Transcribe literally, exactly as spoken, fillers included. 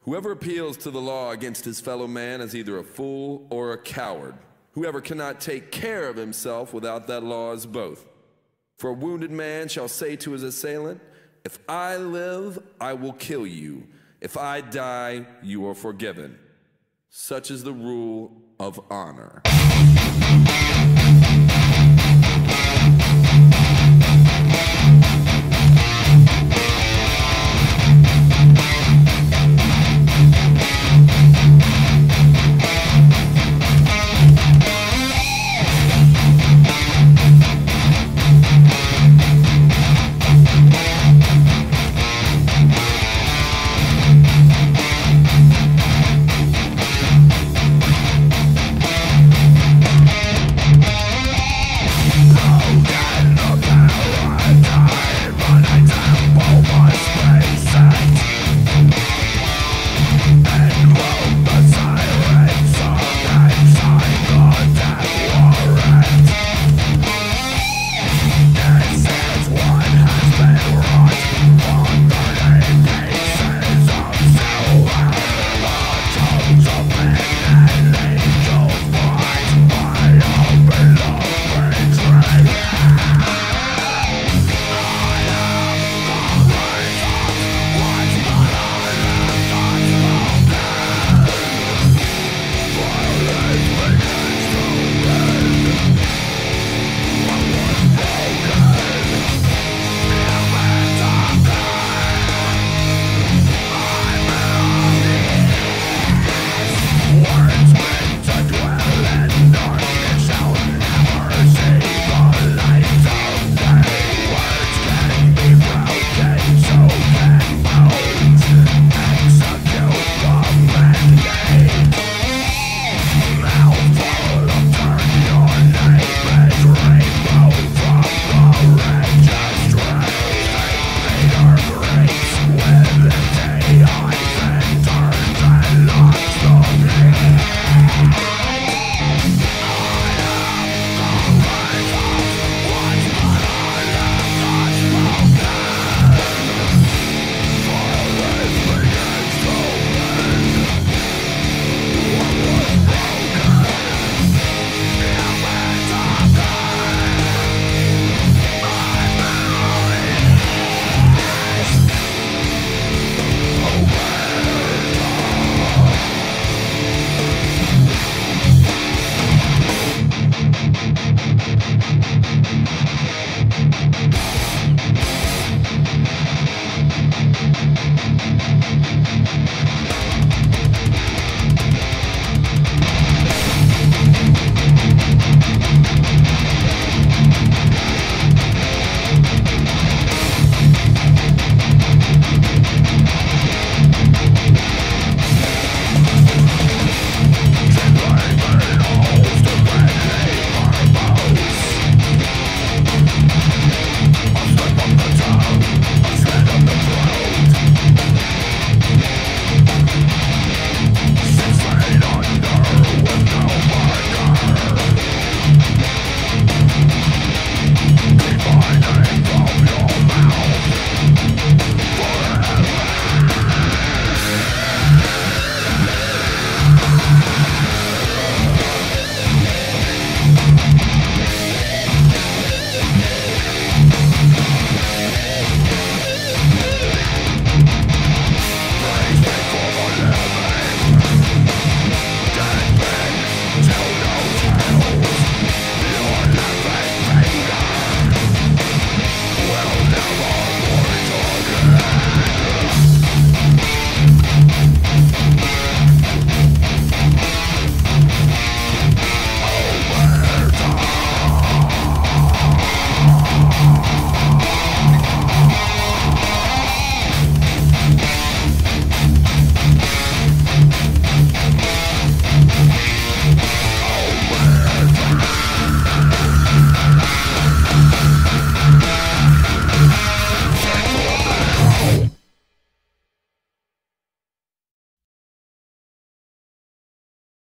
Whoever appeals to the law against his fellow man is either a fool or a coward. Whoever cannot take care of himself without that law is both. For a wounded man shall say to his assailant, "If I live, I will kill you. If I die, you are forgiven." Such is the rule of honor.